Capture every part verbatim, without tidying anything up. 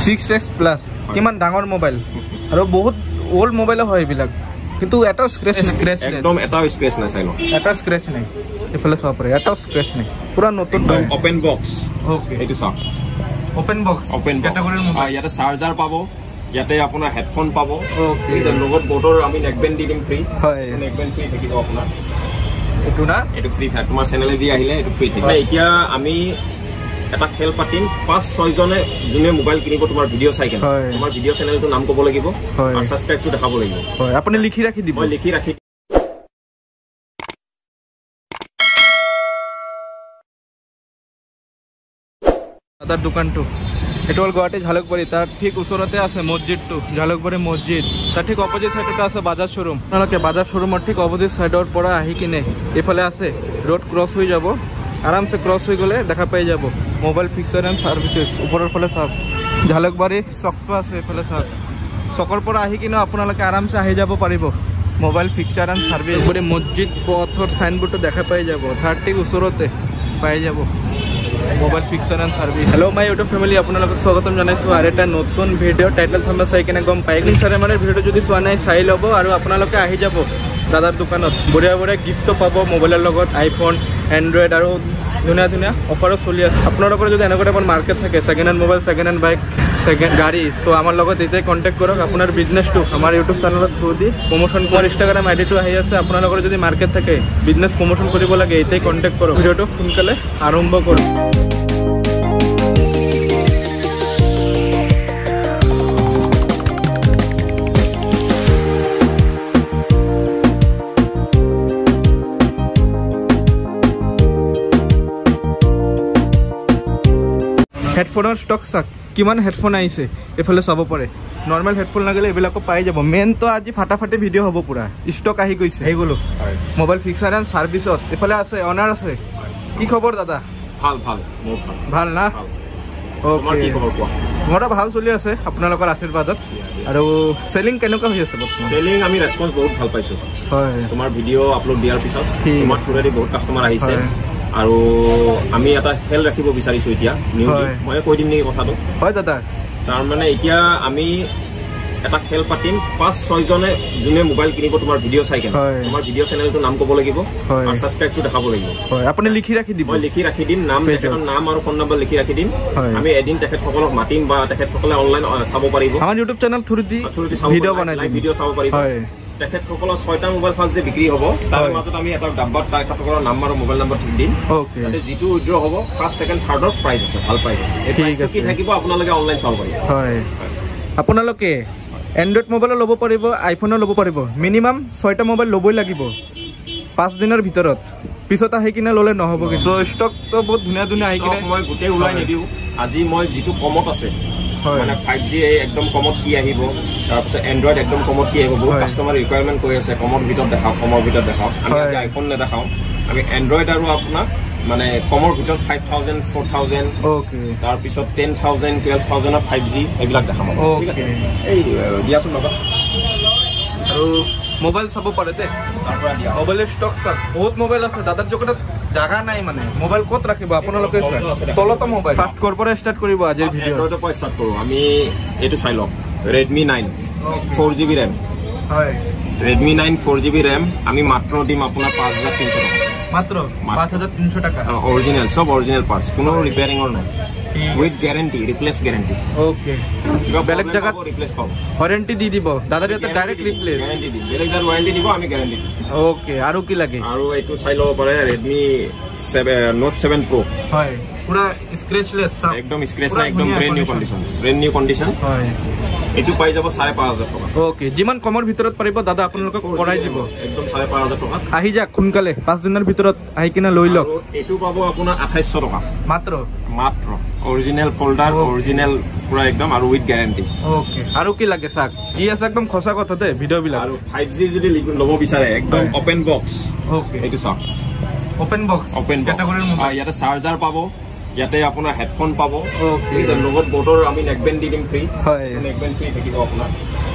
six x plus কিমান ডাঙৰ mobile আৰু বহুত ওল্ড মোবাইলো হয় এইবিলাক কিন্তু এটাও স্ক্ৰেচ স্ক্ৰেচ একদম এটাও স্ক্ৰেচ নাই চাই লওক এটা স্ক্ৰেচ নাই এফালে চাব পাৰে এটাও স্ক্ৰেচ নাই পুৰা নতুন ওপেন বক্স ওকে এইটো চাওক ওপেন বক্স ওপেন কেটাগৰীৰ মোবাইল ইয়াতে চাৰ্জাৰ পাব ইয়াতে আপোনাৰ হেডফোন পাব ওকে এই লগত বোৰ্ডৰ আমি নেকবেণ্ড দি দিম ফ্ৰী হয় নেকবেণ্ড ফ্ৰী থাকিব আপোনাৰ এইটো না এইটো ফ্ৰী থাকে তোমাৰ চেনেলে দি আহিলে এইটো ফ্ৰী থাকে এতিয়া আমি এটা খেল পাতিম পাঁচ ছয়জনে যোনে মোবাইল কিনিব তোমাৰ ভিডিঅ' চাই কেনে তোমাৰ ভিডিঅ' চেনেলটো নাম ক'ব লাগিব আৰু ছাবস্ক্ৰাইবটো দেখাব লাগিব হয় আপুনি লিখি ৰাখি দিব মই লিখি ৰাখি দাদাৰ দোকানটো এইটো হ'ল গুৱাহাটী ঝালুকবাৰী তাৰ ঠিক ওচৰতে আছে মছজিদটো ঝালুকবাৰী মছজিদ তাৰ ঠিক অপজিট চাইডতে আছে বাজাজ শ্বৰুম আপোনালোকে বাজাজ শ্বৰুমৰ ঠিক অপজিট চাইডৰ পৰা আহি কিনে এইফালে আছে ৰোড ক্ৰছ হৈ যাব আৰামছে ক্ৰছ হৈ গ'লে দেখা পাই যাব মোবাইল ফিক্সাৰ এণ্ড ছাৰ্ভিচেছ ওপৰৰ ফালে চাওক ঝালুকবাৰী চকটো আছে এইফালে চাওক চকৰ পৰা আহি কিনে আপোনালোকে আৰামছে আহি যাব পাৰিব মোবাইল ফিক্সাৰ এণ্ড ছাৰ্ভিচ গোটেই মছজিদ পথৰ চাইনবোৰ্ডটো দেখা পাই যাব তাৰ ঠিক ওচৰতে পাই যাব mobile fixer and service hello' my YouTube family আপোনালোকক স্বাগতম জনাইছোঁ আৰু এটা নতুন ভিডিঅ' টাইটেল থাম্বনেল চাই কিনে গম পাই কিন্তু চাৰে ভিডিঅ'টো যদি চোৱা নাই চাই ল'ব আৰু আপোনালোকে আহি যাব দাদাৰ দোকানত বঢ়িয়া বঢ়িয়া গিফ্টটো পাব মোবাইলৰ লগত আইফোন এণ্ড্ৰইড আৰু ধুনীয়া ধুনীয়া অফাৰো চলি আছে আপোনালোকৰ যদি এনেকুৱা টাইপৰ মাৰ্কেট থাকে second hand mobile second hand bike second গাড়ী চ' আমাৰ লগত এতিয়াই কণ্টেক্ট কৰক আপোনাৰ বিজনেছটো আমাৰ ইউটিউব চেনেলৰ থ্ৰু দি প্ৰমোশ্যন কৰাৰ ইনষ্টাগ্ৰাম আই ডিটো আহি আছে আপোনালোকৰ যদি মাৰ্কেট থাকে বিজনেছ প্ৰমোশ্যন কৰিব লাগে এতিয়াই কণ্টেক্ট কৰক ভিডিঅ'টো সোনকালে আৰম্ভ কৰক হেডফোনৰ ষ্টক চাক কিমান হেডফোন আহিছে এইফালে চাব পাৰে নৰ্মেল হেডফোন লাগিলে এইবিলাকো পাই যাব মেইনটো আজি ফাটাফাটি ভিডিঅ' হ'ব পুৰা ষ্টক আহি গৈছে আহি গ'লো মোবাইল ফিক্সাৰ এণ্ড ছাৰ্ভিচত এইফালে আছে অনাৰ আছে কি খবৰ দাদা ভাল ভাল ভাল না অ'কে মোৰো ভাল চলি আছে আপোনালোকৰ আশীৰ্বাদত আৰু চেলিং কেনেকুৱা হৈ আছে চেলিং আমি ৰেছপন্স বহুত ভাল পাইছোঁ হয় তোমাৰ ভিডিঅ' আপলোড দিয়াৰ পিছত তোমাৰ থ্ৰুৰেদি বহুত কাষ্টমাৰ আহিছে আৰু আমি এটা খেল ৰাখিব বিচাৰিছো এতিয়া মই কৈ দিম নেকি কথাটো হয় দাদা তাৰমানে এতিয়া আমি এটা খেল পাতিম পাঁচ ছয়জনে যোনে মোবাইল কিনিব তোমাৰ ভিডিঅ' চাই কেনে তোমাৰ ভিডিঅ' চেনেলটো নাম ক'ব লাগিব আৰু ছাবস্ক্ৰাইবটো দেখাব লাগিব আপুনি লিখি ৰাখি দিব মই লিখি ৰাখি দিম নাম তেখেতৰ নাম আৰু ফোন নম্বৰ লিখি ৰাখি দিম আমি এদিন তেখেতসকলক মাতিম বা তেখেতসকলে অনলাইন চাব পাৰিব আমাৰ YouTube channel through the video' বনাই ভিডিঅ' চাব পাৰিব তেখেতসকলৰ ছয়টা মোবাইল ফাৰ্ষ্ট যে বিক্ৰী হ'ব তাৰ মাজত আমি এটা ডাব্বাত তেখেতসকলৰ নাম আৰু মোবাইল নম্বৰ ঠিক দিম তাতে যিটো উইড্ৰ হ'ব ফাৰ্ষ্ট ছেকেণ্ড থাৰ্ডৰ প্ৰাইজ আছে ভাল প্ৰাইজ আছে এই প্ৰাইজটো কি থাকিব আপোনালোকে অনলাইন চাব পাৰিব হয় আপোনালোকে এণ্ড্ৰইড মোবাইলো ল'ব পাৰিব আইফোনো ল'ব পাৰিব মিনিমাম ছয়টা মোবাইল ল'বই লাগিব পাঁচ দিনৰ ভিতৰত পিছত আহি কিনে ল'লে নহ'ব কিন্তু ষ্টকটো বহুত ধুনীয়া ধুনীয়া আহি কিনে মই গোটেই ওলাই নিদিওঁ আজি মই যিটো কমত আছে মানে ফাইভ জি একদম কমত কি আহিব তাৰপিছত এণ্ড্ৰইড একদম কমত কি আহিব বহুত কাষ্টমাৰ ৰিকুৱাৰমেণ্ট কৰি আছে কমৰ ভিতৰত দেখাওক কমৰ ভিতৰত দেখাওক আমি আজি আইফোন নেদেখাওঁ আমি এণ্ড্ৰইড আৰু আপোনাৰ মানে কমৰ ভিতৰত ফাইভ থাউজেণ্ড ফ'ৰ থাউজেণ্ড তাৰপিছত টেন থাউজেণ্ড টুৱেল্ভ থাউজেণ্ডৰ ফাইভ জি এইবিলাক দেখাম ঠিক আছে এই দিয়াচোন বাবা আৰু মোবাইল চাব পাৰে দে মোবাইলৰ ষ্টক চাওক বহুত মোবাইল আছে দাদাৰ দোকানত জাগা নাই মানে মোবাইল ক'ত ৰাখিব আপোনালোকে তলতো মোবাইল ফাৰ্ষ্ট ক'ৰ পৰা ষ্টাৰ্ট কৰিব আজিৰ ভিডিঅ' এণ্ড্ৰইডৰ পৰা ষ্টাৰ্ট কৰোঁ আমি এইটো চাই লওক Redmi nine four G B RAM হয় Redmi nine four G B RAM আমি মাত্ৰ দিম আপোনাৰ পাঁচ হাজাৰ তিনিশ টকা মাত্ৰ পাঁচ হাজাৰ তিনিশ টকা অৰিজিনেল চব অৰিজিনেল পাৰ্টছ কোনো ৰিপেয়াৰিঙৰ নাই with guarantee replace guarantee okay কিবা বেলেগ জায়গা ৰিপ্লেস পাব ওয়ারেন্টি দি দিব দাদাৰ ইয়াতে ডাইৰেক্ট ৰিপ্লেস গ্যাৰান্টি দি বেলেগ জায়গা ওয়ারেন্টি দিব আমি গ্যাৰান্টি দিম ওকে আৰু কি লাগে আৰু এইটো চাই লব পাৰে Redmi Note seven Pro হয় পুৰা স্ক্ৰেচলেছ একদম স্ক্ৰেচ নাই একদম brand new condition brand new condition হয় এটু পাই যাব সাড়ে পাঁচ হাজাৰ টাকা ওকে যিমান কমৰ ভিতৰত পাৰিব দাদা আপোনালোকক কৰাই দিব একদম সাড়ে পাঁচ হাজাৰ টাকা আহি যাক খুনকালে পাঁচ দিনৰ ভিতৰত আহি কিনা লৈ লওক এটু পাব আপোনাৰ আঠাইছশ টকা মাত্ৰ মাত্ৰ অৰিজিনেল ফোল্ডাৰ অৰিজিনেল পুৰা একদম আৰু উইথ গ্যাৰান্টি ওকে আৰু কি লাগে সাক ই আছে একদম খসা কথা দে ভিডিও বিলাক আৰু ফাইভ জি যদি লব বিচাৰে একদম ওপেন বক্স ওকে এটু সাক ওপেন বক্স ওপেন ক্যাটাগৰীৰ মোবাইল ইয়াতে চাৰ্জাৰ পাব ইয়াতে আপোনাৰ হেডফোন পাব ওকে লগত বোৰ্ডৰ আমি নেকবেণ্ড দি দিম ফ্ৰী হয় নেকবেণ্ড ফ্ৰী থাকিব আপোনাৰ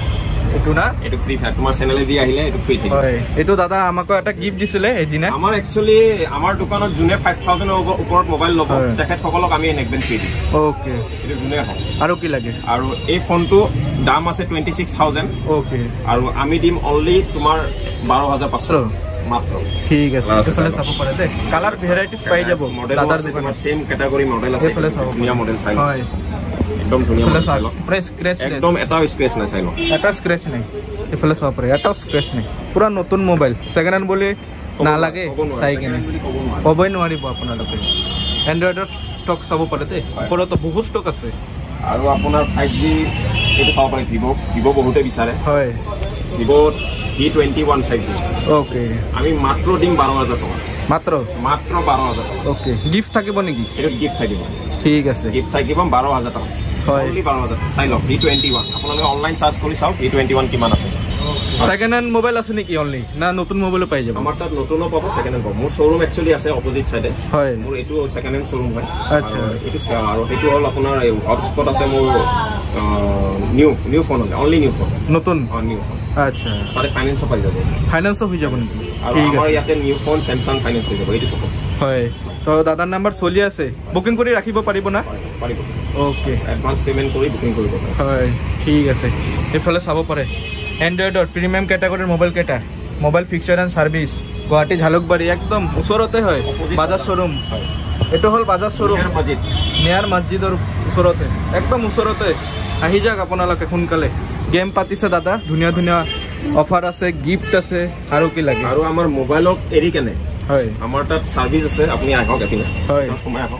এইটো না এইটো ফ্ৰী থাকে তোমাৰ চেনেলে দি আহিলে এইটো ফ্ৰী থাকে হয় এইটো দাদা আমাক এটা গিফট দিছিলে এদিনা আমাৰ একচুয়ালি আমাৰ দোকানত যোনে পাঁচ হাজাৰ ওপৰত মোবাইল ল'ব তেখেত সকলক আমি নেকবেন ফ্ৰী দিম ওকে এইটো যোনে হয় আৰু কি লাগে আৰু এই ফোনটো দাম আছে twenty-six thousand ওকে আৰু আমি দিম অনলি তোমাৰ twelve thousand five hundred মাত্ৰ ঠিক আছে এফালে চাব পাৰে দে কালাৰ ভেৰাইটিজ পাই যাব দাদাৰ দোকানত সেম ক্যাটাগৰি মডেল আছে এফালে চাব ধুনীয়া মডেল চাই হয় একদম ধুনীয়া মডেল চাই পুৰা স্ক্ৰেচ একদম এটা স্ক্ৰেচ নাই চাই ল এটা স্ক্ৰেচ নাই এফালে চাব পাৰে এটা স্ক্ৰেচ নাই পুৰা নতুন মোবাইল সেকেন্ড হ্যান্ড বুলি নালাগে চাই কিনে ক'বই নোৱাৰিব আপোনালোকে এন্ড্ৰইডৰ ষ্টক চাব পাৰে দে ওপৰত বহুত ষ্টক আছে আৰু আপোনাৰ five G এইটো চাব পাৰে ভিভো ভিভো বহুতে বিচাৰে হয় Vivo V twenty-one five G okay আমি মাত্ৰ দিম twelve thousand টকা মাত্ৰ মাত্ৰ twelve thousand টকা ওকে গিফট থাকিব নেকি এটো গিফট থাকিব ঠিক আছে গিফট থাকিব twelve thousand টকা হয় অনলি twelve thousand চাই লওক V twenty-one আপোনালোকে অনলাইন সার্চ কৰি চাওক V twenty-one কিমান আছে সেকেন্ড হ্যান্ড মোবাইল আছে নেকি অনলি না নতুন মোবাইলও পাই যাব আমাৰ তাত নতুনও পাব সেকেন্ড হ্যান্ড পাব মোৰ শোরুম একচুয়ালি আছে অপোজিট সাইডে হয় মোৰ এটো সেকেন্ড হ্যান্ড শোরুম হয় আচ্ছা এটো আৰু এটো হল আপোনাৰ হটস্পট আছে মোৰ new new phone only new phone নতুন অন নিউ ফোন আচ্ছা তাৰে ফাইনান্স পাই যাব ফাইনান্স হৈ যাব নেকি আৰু আমাৰ ইয়াতে নিউ ফোন স্যামসাং ফাইনান্স হৈ যাব এটো সব হয় তো দাদাৰ নাম্বাৰ চলি আছে বুকিং কৰি ৰাখিব পাৰিব না পাৰিব ওকে এডভান্স পেমেন্ট কৰি বুকিং কৰিব পাৰে হয় ঠিক আছে এফালে চাব পাৰে এন্ড্ৰইডৰ প্ৰিমিয়াম ক্যাটাগৰিৰ মোবাইল কেটা mobile fixer and service Guwahati Jalukbari একদম ওচৰতে হয় বাজাজ শ্বৰুম এটো হল বাজাজ শ্বৰুম মছজিদ নিয়াৰ মছজিদৰ ওচৰতে একদম ওচৰতে আহি যাক আপোনালোকে সোনকালে গেম পাতিছে দাদা ধুনীয়া ধুনীয়া অফাৰ আছে গিফট আছে আৰু কি লাগে আৰু আমাৰ মোবাইলক এৰি কেনে হয় আমাৰ তাত সাৰ্ভিস আছে আপুনি আহক এপিনে হয় সময় আহক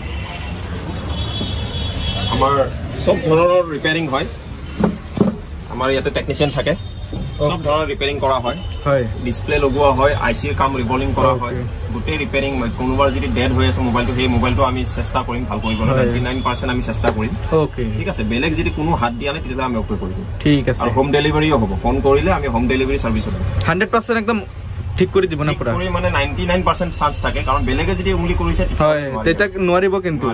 আমাৰ সব ধৰণৰ ৰিপেয়াৰিং হয় আমাৰ ইয়াতে টেকনিশিয়ান থাকে সব ধৰণৰ ৰিপেয়াৰিং কৰা হয় হয় ডিসপ্লে লগোৱা হয় আইসি কাম ৰিবলিং কৰা হয় গুটে ৰিপেয়াৰিং কোনোবাৰ যদি ডেড হৈ আছে মোবাইলটো সেই মোবাইলটো আমি চেষ্টা কৰিম ভাল কৰিবলৈ ninety-nine percent আমি চেষ্টা কৰিম ওকে ঠিক আছে বেলেগ যদি কোনো হাত দিয়া নাই তেতিয়া আমি অকে কৰিম ঠিক আছে আৰু হোম ডেলিভাৰীও হ'ব ফোন কৰিলে আমি হোম ডেলিভাৰী সাৰ্ভিস হ'ব one hundred percent একদম ঠিক কৰি দিব না পুৰা কৰি মানে ninety-nine percent চান্স থাকে কাৰণ বেলেগে যদি উমলি কৰিছে হয় তেতা নোৱাৰিব কিন্তু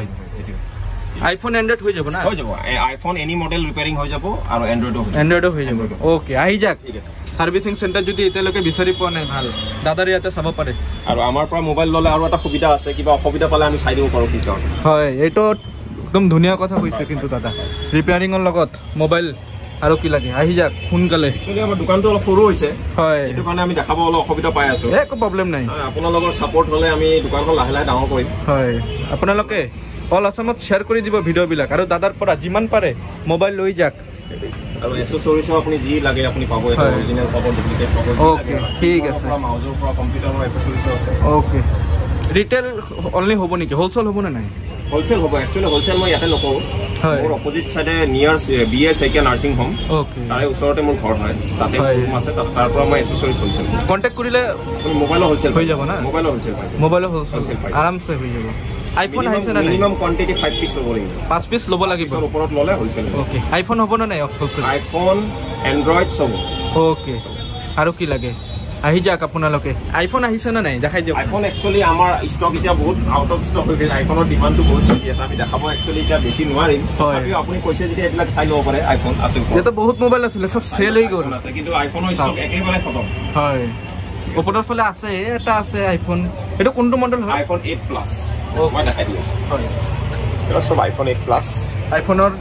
আইফোন এন্ড্ৰইড হৈ যাব না হৈ যাব আইফোন এনি মডেল ৰিপেয়াৰিং হৈ যাব আৰু এন্ড্ৰইডও হৈ যাব এন্ড্ৰইডও হৈ যাব ওকে আহি যাক ঠিক আছে সার্ভিসিং সেন্টার যদি এতিয়ালৈকে বিচাৰি পোৱা নাই ভাল দাদাৰ ইয়াতে চাব পাৰে আৰু আমাৰ পৰা মোবাইল ললে আৰু এটা সুবিধা আছে কিবা অসুবিধা পালে আমি চাই দিব পাৰো ফিচাৰ হয় এইটো একদম ধুনীয়া কথা কৈছে কিন্তু দাদা ৰিপেয়াৰিংৰ লগত মোবাইল আৰু কি লাগে আহি যাক সোনকালে একচুয়ালি আমাৰ দোকানটো অলপ সৰু হৈছে হয় এইটো কাৰণে আমি দেখাব অলপ অসুবিধা পাই আছো একো প্ৰব্লেম নাই আপোনালোকৰ সাপোৰ্ট হলে আমি দোকানখন লাহে লাহে ডাঙৰ কৰিম হয় আপোনালোকে অল আসামত শ্বেয়াৰ কৰি দিব ভিডিঅ'বিলাক আৰু দাদাৰ পৰা যিমান পাৰে মোবাইল লৈ যাক আৰু এসেসৰিজও আপুনি যি লাগে আপুনি পাব এটা অৰিজিনাল পাব ডুপ্লিকেট পাব ওকে ঠিক আছে মাউজৰ পৰা কম্পিউটাৰৰ এসেসৰিজ আছে ওকে ৰিটেল অনলি হ'ব নেকি হোলসেল হ'ব না নাই হোলসেল হ'ব একচুয়ালি হোলসেল মই ইয়াতে নকৰো হয় মোৰ অপোজিট সাইডে near B A Saikia nursing home okay তাৰে ওচৰতে মোৰ ঘৰ হয় তাতে ৰুম আছে তাৰ পৰা মই এসেসৰিজ হোলসেল কন্টাক্ট কৰিলে আপুনি মোবাইলৰ হোলসেল হৈ যাব না মোবাইলৰ হোলসেল পাই মোবাইলৰ হোলসেল আৰামছে হৈ যাব আইফোন আহিছে না মিনিমাম কোয়ান্টিটি five পিস ল'ব লাগিব পাঁচ পিস ল'ব লাগিব পিছৰ ওপৰত ল'লে হোলসেল ওকে আইফোন হ'ব না নাই হোলসেল আইফোন এন্ড্ৰইড সব ওকে আৰু কি লাগে আহি যাক আপোনালোকে আইফোন আহিছে না নাই দেখাই দিয়ক আইফোন একচুয়ালি আমাৰ ষ্টক এতিয়া বহুত আউট অফ ষ্টক হৈ গৈছে আইফোনৰ ডিমান্ডটো বহুত চলি আছে আমি দেখাব একচুয়ালি এতিয়া বেছি নোৱাৰিম তথাপিও আপুনি কৈছে যদি এইবিলাক চাই ল'ব পাৰে আইফোন আছে ইয়াতে বহুত মোবাইল আছিলে সব চেল হৈ গ'ল আছে কিন্তু আইফোনৰ ষ্টক একেবাৰে খতম হয় ওপৰৰ ফালে আছে এটা আছে আইফোন এটা কোনটো মডেল হয় আইফোন eight প্লাছ মই দেখাই দিছো হয় এটা সব আইফোন eight প্লাছ আইফোনৰ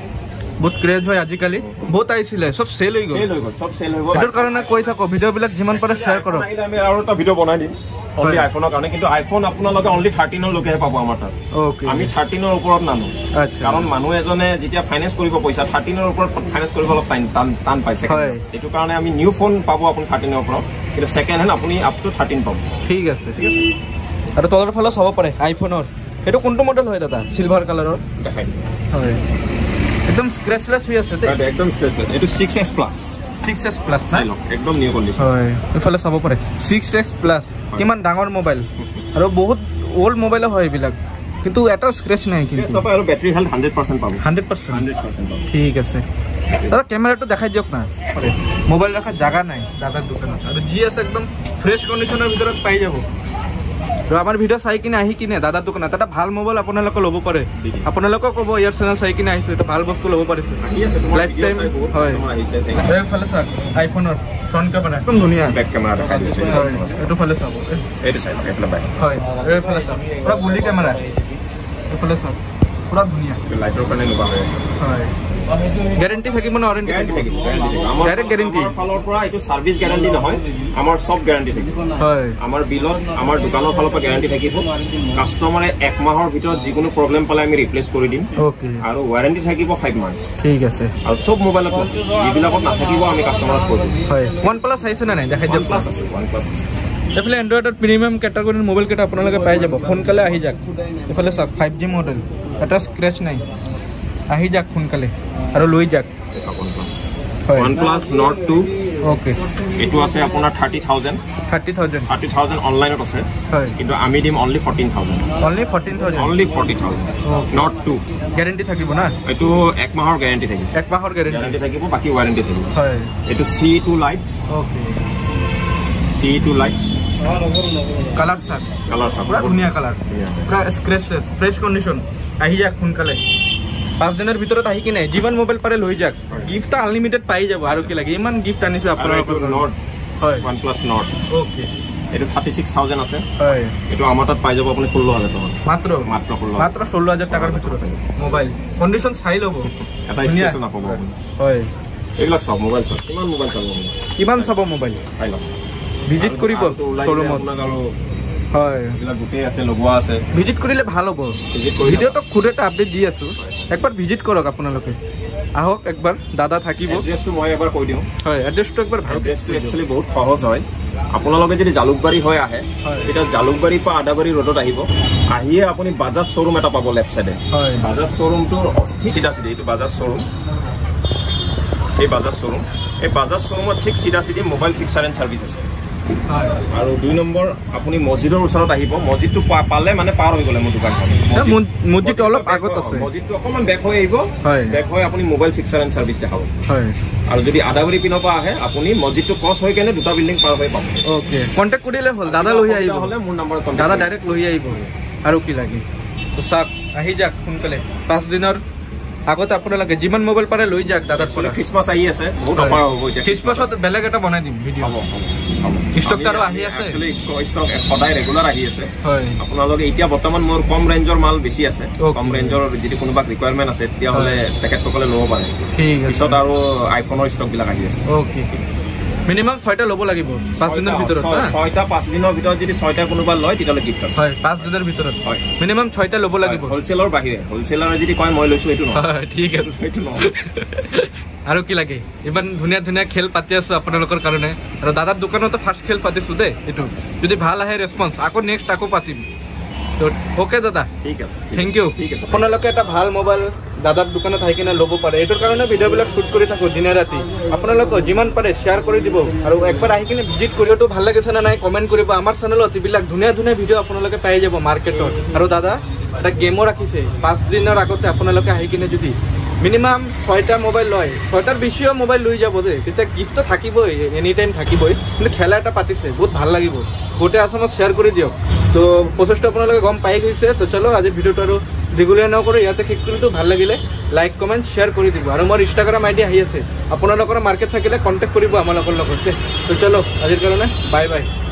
বহুত ক্ৰেজ হয় আজিকালি বহুত আহিছিলে সব চেল হৈ গ'ল চেল হৈ গ'ল সব চেল হৈ গ'ল এটাৰ কাৰণে কৈ থাকো ভিডিঅ'বিলাক যিমান পাৰে শ্বেয়াৰ কৰক আমি আৰু এটা ভিডিঅ' বনাই দিম অনলি আইফোনৰ কাৰণে কিন্তু আইফোন আপোনালোকে অনলি thirteen ৰ লৈকে পাব আমাৰ তাত ওকে আমি thirteen ৰ ওপৰত নানো আচ্ছা কাৰণ মানুহ এজনে যেতিয়া ফাইনেন্স কৰিব পইচা thirteen ৰ ওপৰত ফাইনেন্স কৰিব অলপ টান টান পাইছে এইটো কাৰণে আমি নিউ ফোন পাব আপুনি thirteen ৰ ওপৰত কিন্তু সেকেন্ড হেণ্ড আপুনি আপ টু thirteen পাব ঠিক আছে ঠিক আছে আৰু তলৰ ফালে চাব পাৰে আইফোনৰ এইটো কোনটো মডেল হয় দাদা সিলভাৰ কালাৰৰ দেখাই হয় একদম স্ক্ৰেচলেছ হৈ আছে দে একদম স্ক্ৰেচলেছ এটো six S plus six S plus চাই লওক একদম নিউ কন্ডিশন হয় এফালে চাব পাৰে six S প্লাছ কিমান ডাঙৰ মোবাইল আৰু বহুত ওল্ড মোবাইল হয় এইবিলাক কিন্তু এটা স্ক্ৰেচ নাই কিন্তু স্ক্ৰেচ আৰু battery health one hundred percent পাব one hundred percent one hundred percent পাব ঠিক আছে দাদা ক্যামেৰাটো দেখাই দিয়ক না মোবাইল ৰাখা জায়গা নাই দাদাৰ দোকানত আৰু জি আছে একদম ফ্ৰেছ কন্ডিশনৰ ভিতৰত পাই যাব তো আমাৰ ভিডিঅ' চাই কিনে আহি কিনে দাদাৰ দোকানত এটা ভাল মোবাইল আপোনালোকে ল'ব পাৰে আপোনালোকে ক'ব ইয়াৰ চেনেল চাই কিনে আহিছোঁ এটা ভাল বস্তু ল'ব পাৰিছে লাইফ টাইম হয় এইফালে চাওক আইফোনৰ ফ্ৰণ্ট কেমেৰা একদম ধুনীয়া বেক কেমেৰা দেখাই দিছে এইটো ফালে চাব এইটো চাই এইফালে বেক হয় এইফালে চাওক পুৰা গুলি কেমেৰা এইফালে চাওক পুৰা ধুনীয়া লাইটৰ কাৰণে লোৱা হৈ আছে হয় গ্যাৰান্টি থাকিব না ওয়াৰেন্টি থাকিব ডাইৰেক্ট গ্যাৰান্টি আমাৰ ফালৰ পৰা এইটো সাৰ্ভিস গ্যাৰান্টি নহয় আমাৰ সব গ্যাৰান্টি থাকিব হয় আমাৰ বিলত আমাৰ দোকানৰ ফালৰ পৰা গ্যাৰান্টি থাকিব কাস্টমাৰে এক মাহৰ ভিতৰত যিকোনো প্ৰবলেম পালে আমি ৰিপ্লেস কৰি দিম ওকে আৰু ওয়াৰেন্টি থাকিব পাঁচ মাহ ঠিক আছে আৰু সব মোবাইলত যিবিলাকত নাথাকিব আমি কাস্টমাৰক কৈ দিম হয় ওৱান প্লাস আছে না নাই দেখাই দিয়ক প্লাস আছে ওৱান প্লাস আছে এফালে এন্ড্ৰইডৰ প্ৰিমিয়াম ক্যাটাগৰীৰ মোবাইল কেটা আপোনালোকে পাই যাব সোনকালে আহি যাক এফালে চাওক ফাইভ জি মডেল এটা স্ক্ৰেচ নাই আহি যাক সোনকালে আৰু লৈ যাক হয় OnePlus Nord two ওকে এটো আছে আপোনাৰ thirty thousand thirty thousand thirty thousand অনলাইনত আছে হয় কিন্তু আমি দিম only fourteen thousand only fourteen thousand only forty thousand Nord two guarantee থাকিব না এটো এক মাহৰ গ্যাৰান্টি থাকিব এক মাহৰ গ্যাৰান্টি গ্যাৰান্টি থাকিব বাকি ওয়াৰেন্টি থাকিব হয় এটো C two Lite okay C two Lite colour সাত কালার সাত পুরা ধুনিয়া কালার পুরা স্ক্র্যাচলেস ফ্রেশ কন্ডিশন আহি যাক সোনকালে পাঁচ দিনের ভিতৰত আহি কিনে জীবন মোবাইল পারে লৈ যাক গিফট আনলিমিটেড পাই যাব আৰু কি লাগে ইমান গিফট আনিছে আপোনালোকৰ Nord হয় OnePlus Nord ওকে এটো thirty-six thousand আছে হয় এটো আমাৰ তাত পাই যাব আপুনি ষোল্ল হাজাৰ টকা মাত্ৰ মাত্ৰ ষোল্ল মাত্ৰ ষোল্ল হাজাৰ টাকাৰ ভিতৰত মোবাইল কন্ডিশন চাই ল'ব এটা স্পেচ নাপাব আপুনি হয় এইবিলাক সব মোবাইল সব কিমান মোবাইল চাব আপুনি কিমান চাব মোবাইল চাই লওক ভিজিট কৰিব শোৰুমত হয় এইবিলাক গোটেই আছে লগোৱা আছে ভিজিট কৰিলে ভাল হ'ব ভিডিঅ'টো খুদ এটা আপডেট দি আছো একবাৰ ভিজিট কৰক আপোনালোকে আহক একবাৰ দাদা থাকিব এড্ৰেছটো মই এবাৰ কৈ দিওঁ হয় এড্ৰেছটো একবাৰ ভাল এড্ৰেছটো একচুয়ালি বহুত সহজ হয় আপোনালোকে যদি জালুকবাৰী হৈ আহে এটা জালুকবাৰীৰ পৰা আদাবাৰী ৰোডত আহিব আহিয়ে আপুনি বাজাজ শ্বৰুম এটা পাব লেফট সাইডে হয় বাজাজ শ্বৰুমটো ঠিক সিধা সিধি এইটো বাজাজ শ্বৰুম এই বাজাজ শ্বৰুম এই বাজাজ শ্বৰুমত ঠিক সিধা সিধি মোবাইল ফিক্সাৰ এণ্ড সাৰ্ভিস আছে আৰু দুই নম্বৰ আপুনি মছজিদৰ ওচৰত আহিব মছজিদটো পালে মানে পাৰ হৈ গলে মোৰ দোকানখন মছজিদটো অলপ আগত আছে মছজিদটো অকমান বেক হৈ আহিব বেক হৈ আপুনি মোবাইল ফিক্সাৰ এণ্ড সাৰ্ভিস দেখাব হয় আৰু যদি আদাবাৰী পিনৰ পৰা আহে আপুনি মছজিদটো ক্ৰছ হৈ কেনে দুটা বিল্ডিং পাৰ হৈ পাব ওকে কন্টাক্ট কৰিলে হ'ল দাদা লৈ আহিব হলে মোৰ নম্বৰ দাদা ডাইৰেক্ট লৈ আহিব আৰু কি লাগে তো চাক আহি যাক সোনকালে পাঁচ দিনৰ আগতে আপোনালোকে যিমান মোবাইল পাৰে লৈ যাক দাদাৰ পৰা খ্ৰীষ্টমাছ আহি আছে বহুত অফাৰ হ'ব এতিয়া খ্ৰীষ্টমাছত বেলেগ এটা বনাই দিম ভিডিঅ' হ'ব হ'ব ষ্টক তাৰো আহি আছে একচুয়ালি ষ্টক সদায় ৰেগুলাৰ আহি আছে হয় আপোনালোকে এতিয়া বৰ্তমান মোৰ কম ৰেঞ্জৰ মাল বেছি আছে কম ৰেঞ্জৰ যদি কোনোবা ৰিকুৱাৰমেণ্ট আছে তেতিয়াহ'লে তেখেতসকলে ল'ব পাৰে ঠিক আছে পিছত আৰু আইফোনৰ ষ্টকবিলাক আহি আছে ওকে মিনিমাম ছয়টা ল'ব লাগিব পাঁচ দিনৰ ভিতৰত ছয়টা পাঁচ দিনৰ ভিতৰত যদি ছয়টা কোনোবা লয় তেতিয়াহ'লে গিফ্ট আছে হয় পাঁচ দিনৰ ভিতৰত হয় মিনিমাম ছয়টা ল'ব লাগিব হোলচেলৰ বাহিৰে হোলচেলাৰে যদি কয় মই লৈছো এইটো নহয় ঠিক আছে এইটো নহয় আৰু কি লাগে ইমান ধুনীয়া ধুনীয়া খেল পাতি আছো আপোনালোকৰ কাৰণে আৰু দাদাৰ দোকানতো ফাৰ্ষ্ট খেল পাতিছো দেই এইটো যদি ভাল আহে ৰেছপন্স আকৌ নেক্সট আকৌ পাতিম তো ওকে দাদা ঠিক আছে থেংক ইউ ঠিক আছে আপোনালোকে এটা ভাল মোবাইল দাদাৰ দোকানত আহি কিনে ল'ব পাৰে এইটোৰ কাৰণে ভিডিঅ'বিলাক শ্বুট কৰি থাকোঁ দিনে ৰাতি আপোনালোকে যিমান পাৰে শ্বেয়াৰ কৰি দিব আৰু একবাৰ আহি কিনে ভিজিট কৰিলেতো ভাল লাগিছে নে নাই কমেণ্ট কৰিব আমাৰ চেনেলত এইবিলাক ধুনীয়া ধুনীয়া ভিডিঅ' আপোনালোকে পাই যাব মাৰ্কেটত আৰু দাদা এটা গেমো ৰাখিছে পাঁচ দিনৰ আগতে আপোনালোকে আহি কিনে যদি মিনিমাম ছয়টা মোবাইল লয় ছয়টাৰ বেছিও মোবাইল লৈ যাব দেই তেতিয়া গিফ্টটো থাকিবই এনি টাইম থাকিবই কিন্তু খেলা এটা পাতিছে বহুত ভাল লাগিব গোটেই আসামত শ্বেয়াৰ কৰি দিয়ক তো প্ৰচেছটো আপোনালোকে গম পাই গৈছে তো চলো আজিৰ ভিডিঅ'টো আৰু দীঘলীয়া নকৰোঁ ইয়াতে শেষ কৰিতো ভাল লাগিলে লাইক কমেণ্ট শ্বেয়াৰ কৰি দিব আৰু মোৰ ইনষ্টাগ্ৰাম আই ডি আহি আছে আপোনালোকৰ মাৰ্কেট থাকিলে কণ্টেক্ট কৰিব আমালোকৰ লগত তো চলো আজিৰ কাৰণে বাই বাই